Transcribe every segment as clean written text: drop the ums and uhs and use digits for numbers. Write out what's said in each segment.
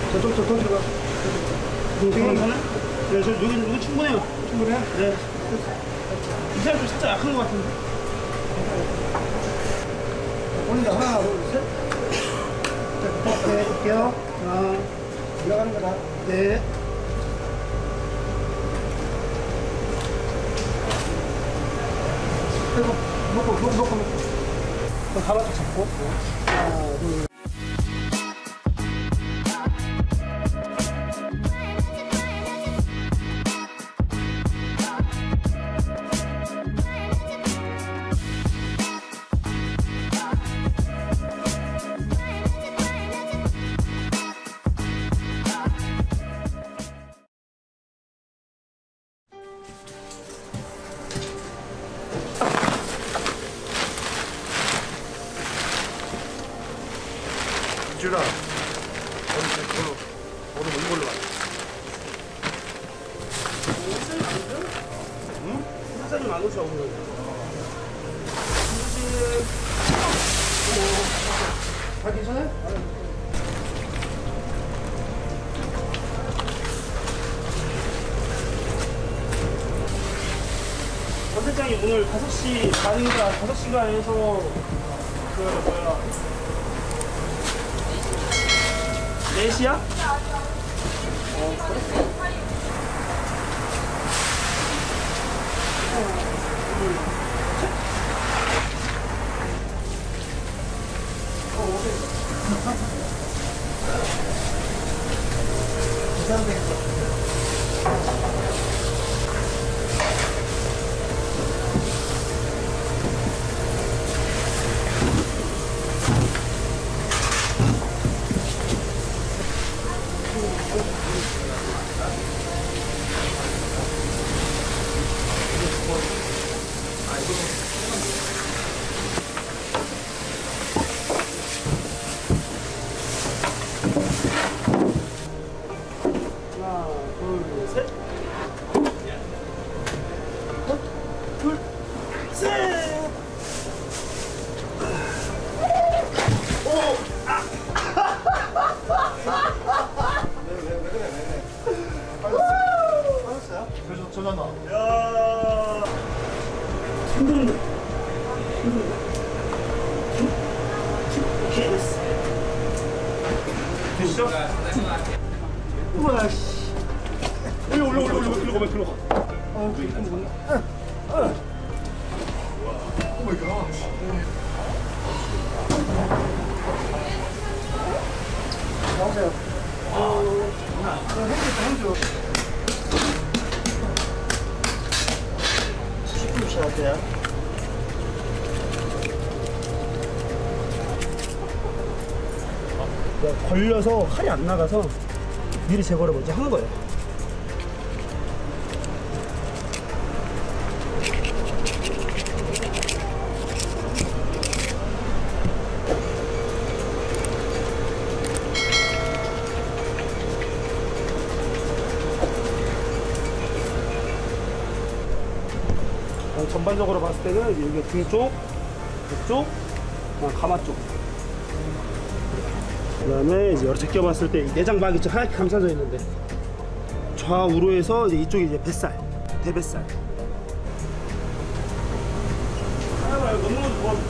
저쪽 더 들어가. 괜찮아? 네, 저 여기 충분해요. 충분해? 네. 이 사람 좀 살짝 약한 것 같은데. 올린다. 하나, 둘, 셋. 자, 네, 볼게요. 하나. 올라가는 거다. 네. 그리고 놓고. 가방도 잡고. 하나, 둘. 주라 오늘 이걸로 가. 응? 사장님 안 오셔 오늘. 다 괜찮아요? 원장님 오늘 5시 반인가 5시가 해서 그 뭐야 4시야? 그래? 전화. 야 힘든데. 오케이 됐어. 되시죠? 우와, 씨. 올려 글로 가. 오 마이 갓. 나오세요. 핸즈. 10분씩 할게요. 걸려서 칼이 안 나가서 미리 제거를 먼저 하는 거예요. 전반적으로 봤을 때는 여기 등 쪽, 목 쪽, 가마 쪽. 그 다음에 이제 여러 제껴봤을 때 내장막이 좀 하얗게 감싸져 있는데 좌우로 해서 이제 이쪽이 이제 뱃살, 대뱃살. 너무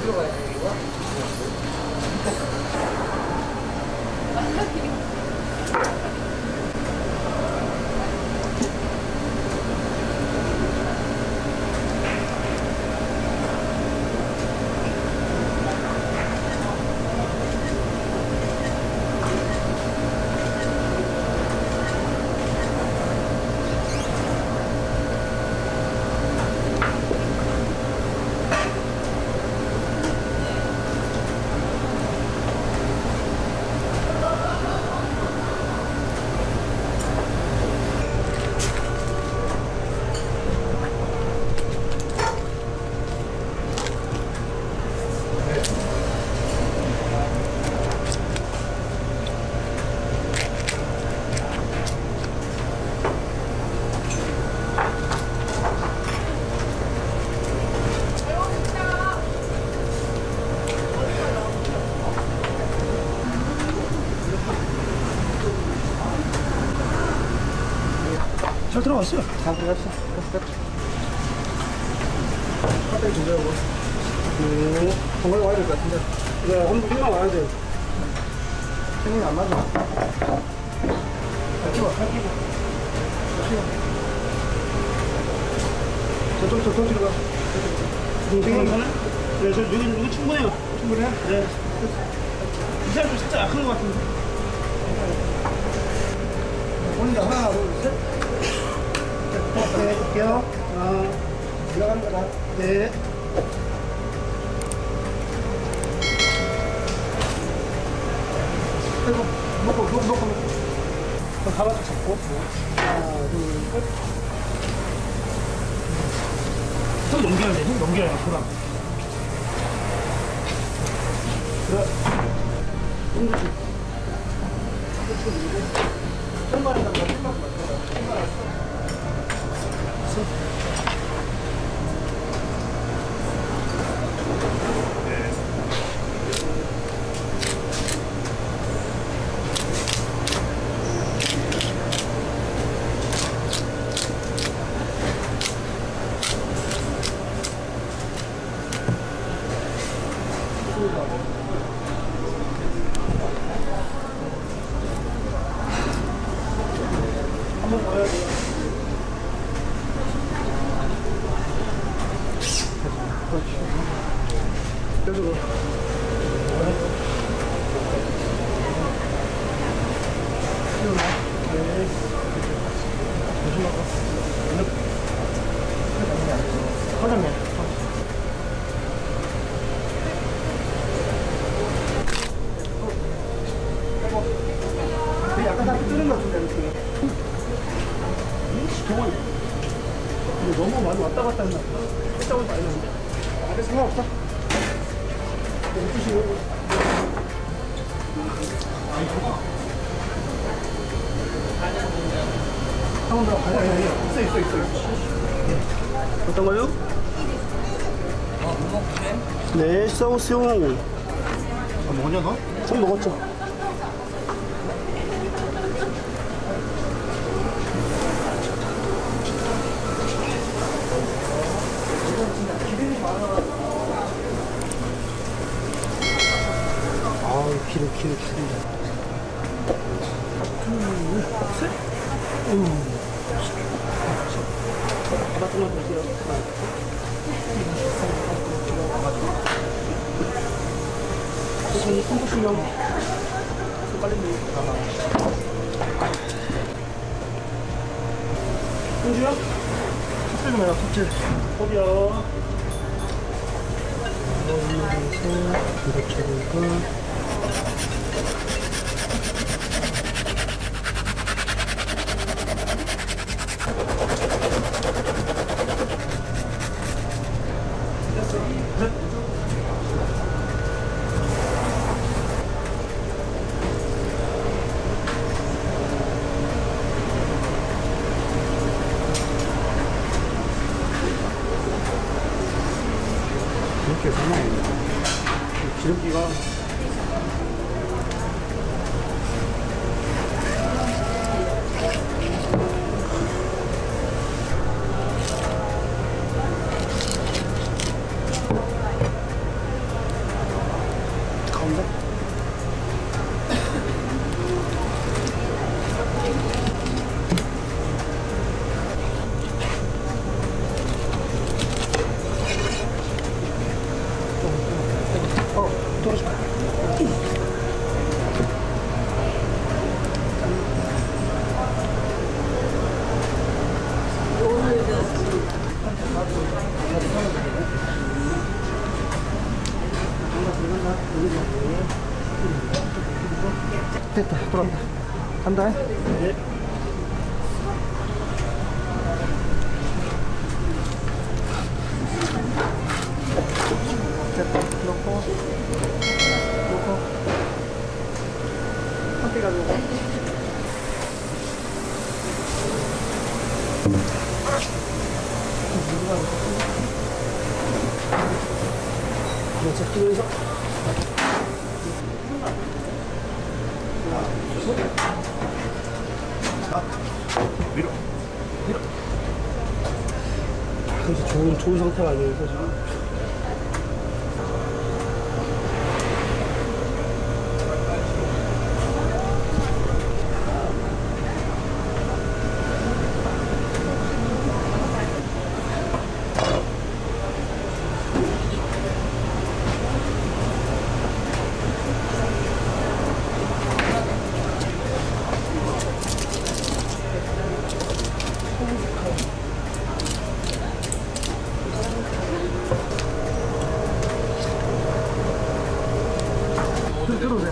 잘 들어갔어요. 잘 들어갔어. 카페 준비하고. 정말 와야 될 것 같은데. 네, 한번 와야 돼요. 생각이 안 맞아. 끼워. 저쪽 뒤로 가. 괜찮아요? 네, 저 여기 충분해요. 충분해? 네. 이 사람 좀 살짝 약한 것 같은데. 오늘 하나, 둘, 셋. 네, 할게요. 들어가는 거다. 네. 아이고, 놓고. 가방 잡고. 하나, 둘, 셋. 손 넘겨야 돼. 손 넘겨야 돼. 돌아. 그래. 천만에 간다, 천만 간다. 한번 더 해야 돼요. 화장면. 약간 다 뜨는 것 같은데, 느낌이. 동원. 근데 너무 많이 왔다 갔다 했나? 살짝은 많이 났는데. 근데 상관없어. 한번 더 가자. 있어. 어떤 거요? 네, 서비스 용. 뭐냐, 너? 좀 먹었죠? 아우, 기름. 셋. 바닥만 보세요. 저는 컴포트용 빨리 공주야? 탑재 좀 해라, 탑재. 어디야? 이렇게 되고 이렇게 상황이 기름기가 됐다, 돌아왔다. 간다. 네. 됐다. 놓고. 함께 가지고. 자, 끼면서. 밀어. 그래서 좋은 상태가 아니어서 지금. 들어오세요.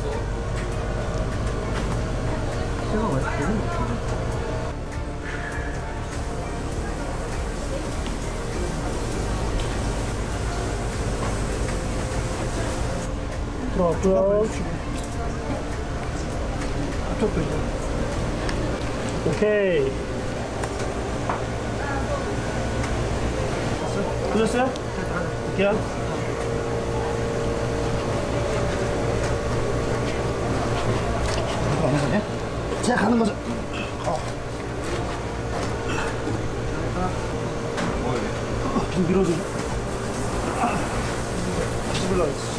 제가 왜? 들어왔고요. 앞쪽도 이제. 오케이. 보셨어요? 볼게요. 제가 가는 거죠. 좀 밀어주죠. 씹으려고 했지.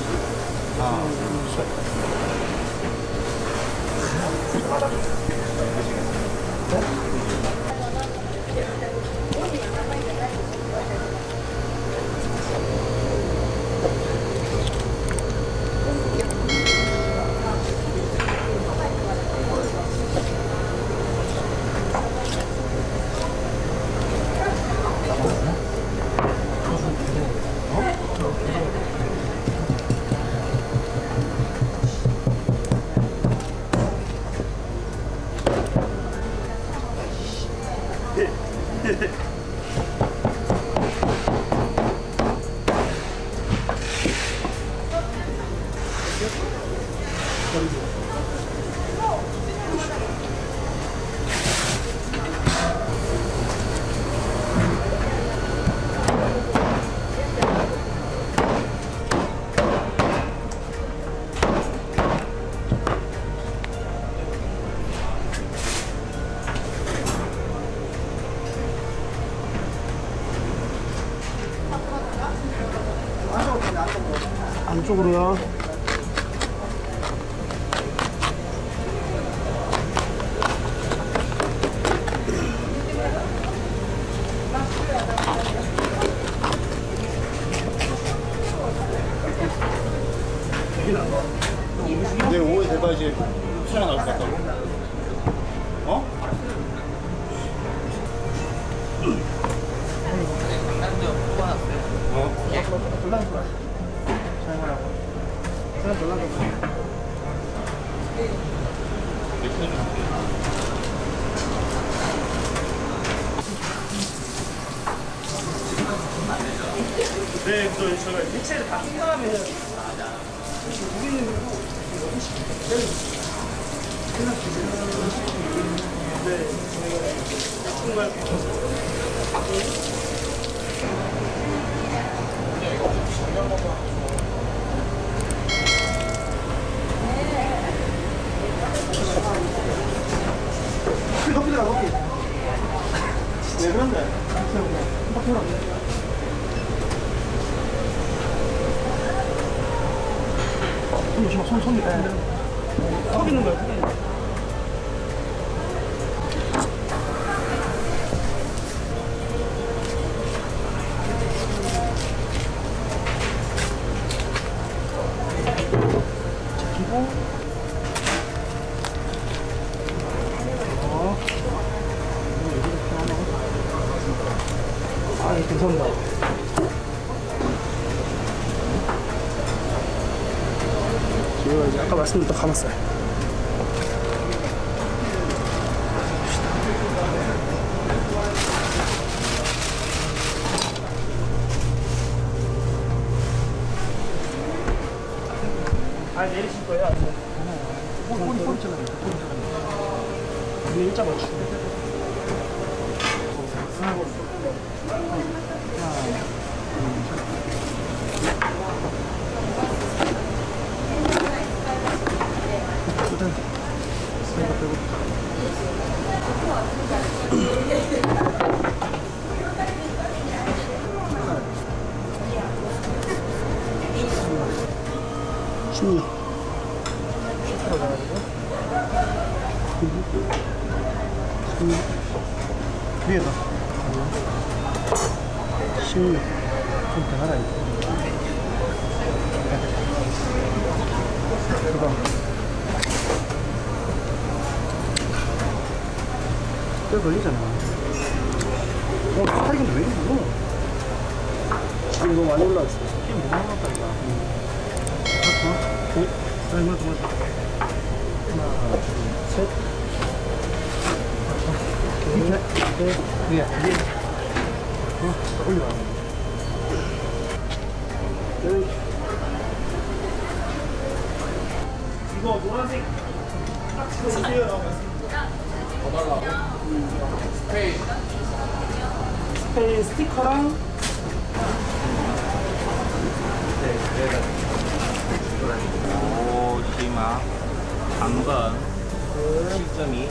안쪽으로요. 내일 오후에 돼봐야지 수량 나올 것 같다고. 어? 전란 좋아. 사용하라고. 전란 좋아. 네, 저희가 해체를 다 한 다음에 해야 돼요. 네, 정말 커피가 커피. 왜 그런데? 손이 턱 있는 거예요, 턱 있는 거. 아, 감사합니다. 얘가 이제 아까 말씀드렸던 가마살. 아 내리실 거예요? 아니면? 꼬리 잘라내. 위에 일자 맞추고. 위에다. 16. 좀 대하라 이거. 그다음. 뼈 걸리잖아. 살이 근데 왜 이렇게 무거워? 지금 너무 많이 올라왔어. 힘 못 나갔다 이거. 맞다. 아니 맞다. 하나, 둘, 셋. 밑에, 위에. 올려. 이거 노란색 딱 찍어주세요. 스페인 스티커랑 오시마 당근 7.2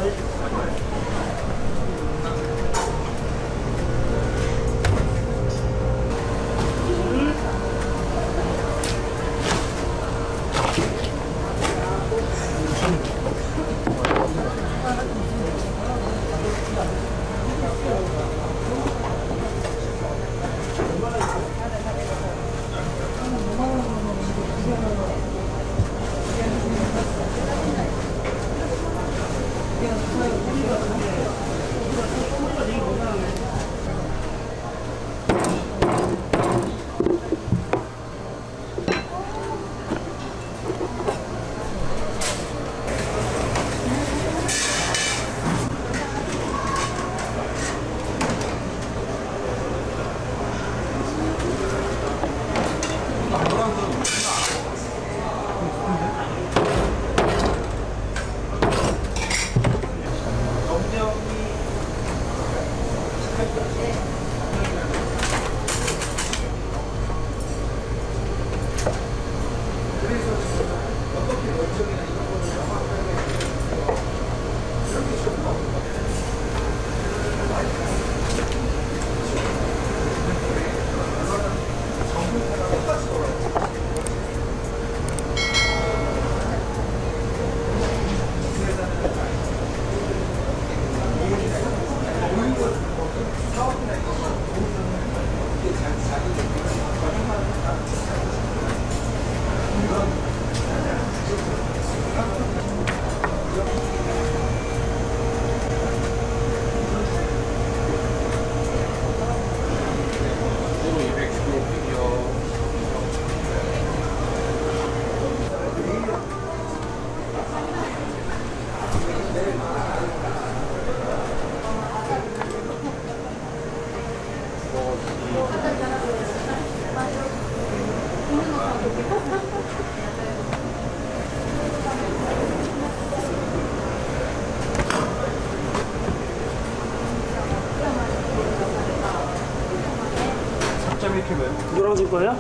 3.1kg요. 노란색 거예요?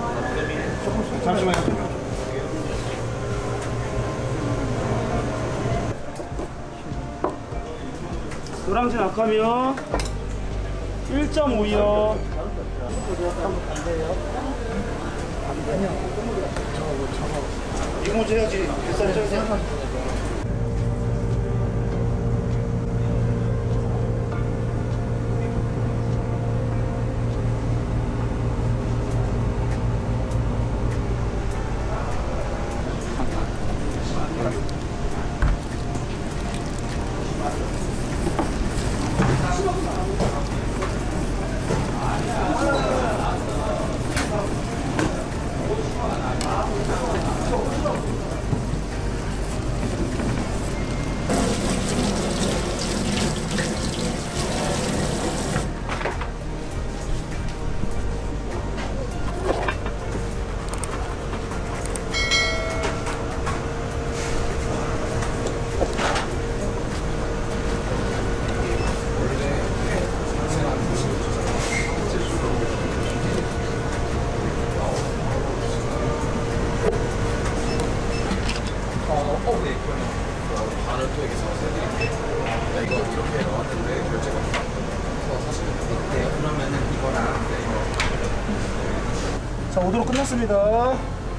잠시만요. 노랑진 아까면 1.5요. 이거 먼저 해야지. 뱃살 쪄서. 자, 오도로 끝났습니다.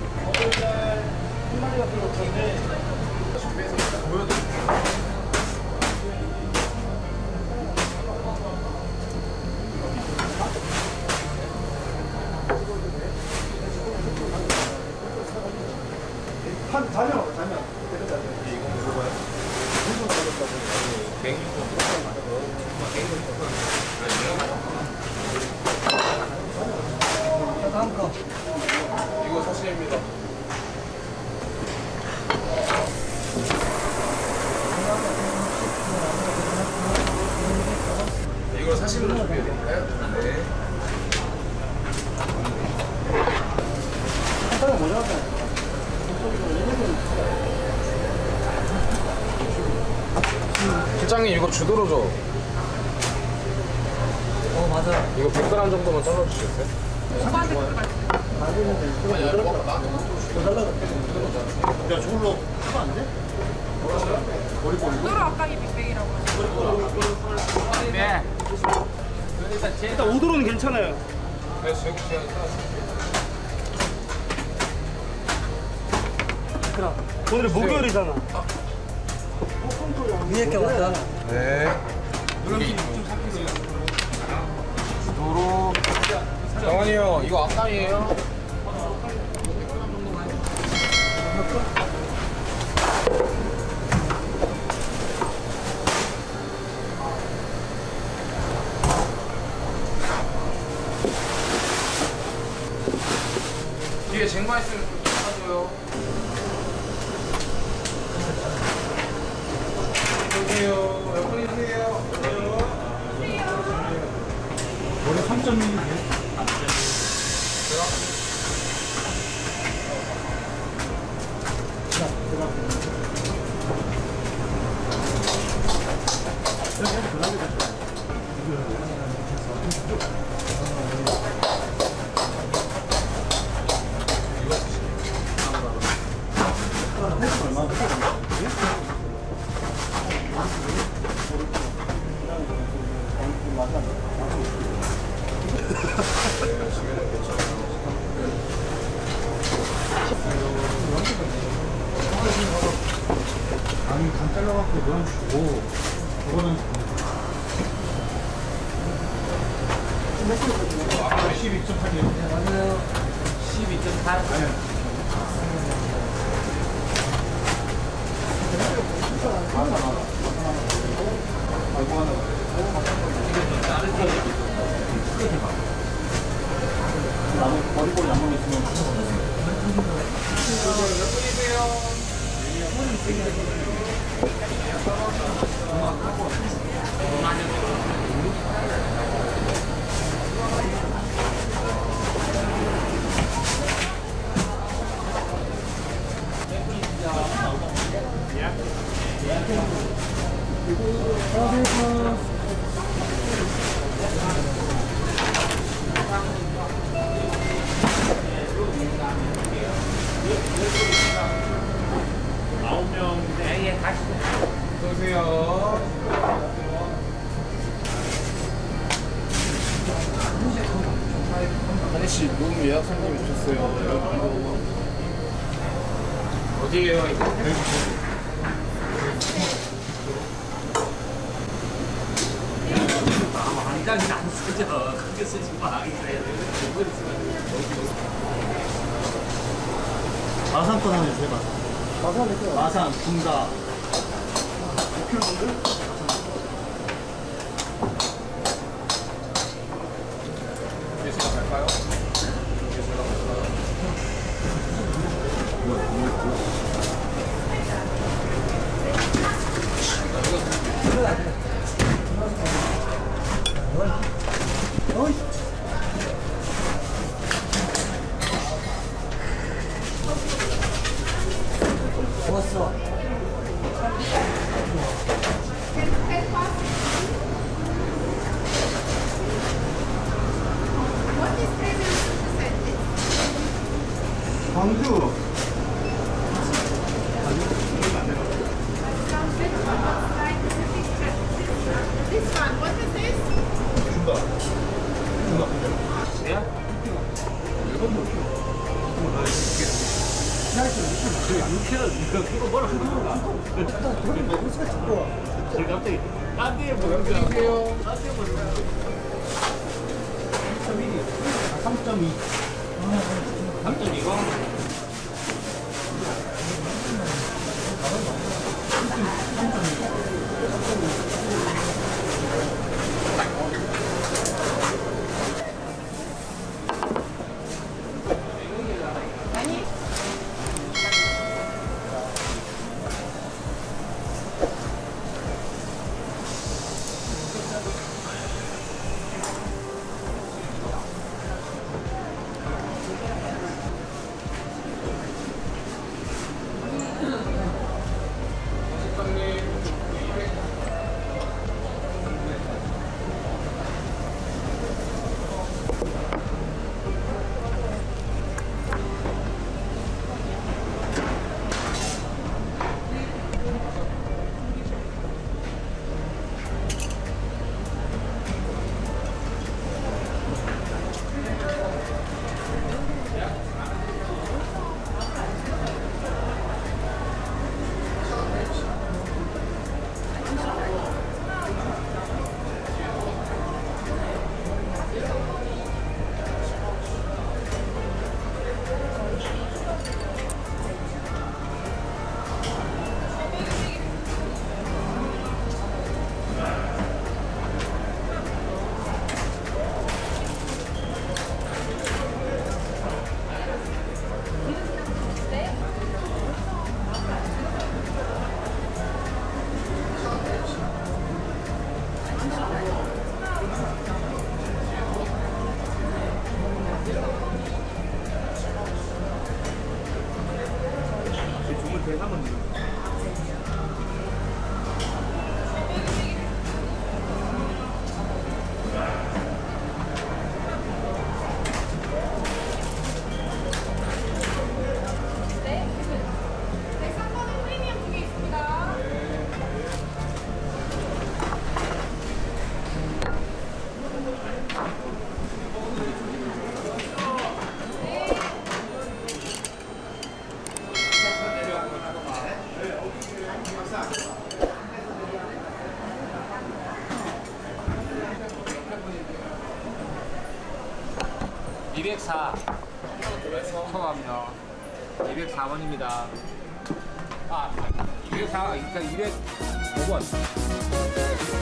한 자면 자면. 다음 거. 이거 사실입니다. 이걸 사실로 준비해 드릴까요? 네. 한타가 모자라잖아요. 실장님 이거 주도로 줘. 맞아. 이거 100g 정도만 잘라주시겠어요? 야, 저걸로 하면 안 돼? 도로 아까기 빅뱅이라고 하죠. 네. 일단 오도로는 괜찮아요. 네, 제가 오늘 목요일이잖아. 위에 게 맞다. 네. 주도로. 정환이 형, 이거 악당이에요? 뒤에 쟁반 있으면 좀 닦아줘요. 여기요. 몇 분이세요? 원래 3.1이에요. 아니 간 잘라갖고 너랑 주고 그거는 12.8이요. 맞아요. 12.8. 나무 머리꼬리 양말 있으면 몇 분이세요? 어서오세요. 한혜씨 룸 예약 손님 오셨어요. 어디에요, 이거? 왕장이 안 쓰죠. 그렇게 쓰지 마. 마산 건 하나 주세요, 마산. 마산, 분가. 예수가 갈까요? 좋았어. 광주. This one, what is this? 분가. 네? 그거 뭐라 그러는가? 갑자기 딴 데에 보여요. 딴 데에 보여요. 3.2. 3.2가? 아니? 주문 대상은 네. 네, 3번은 프리미엄 두 개 있습니다. 네. 204 처음합니다. 204번입니다. 아, 204, 그러니까 205번.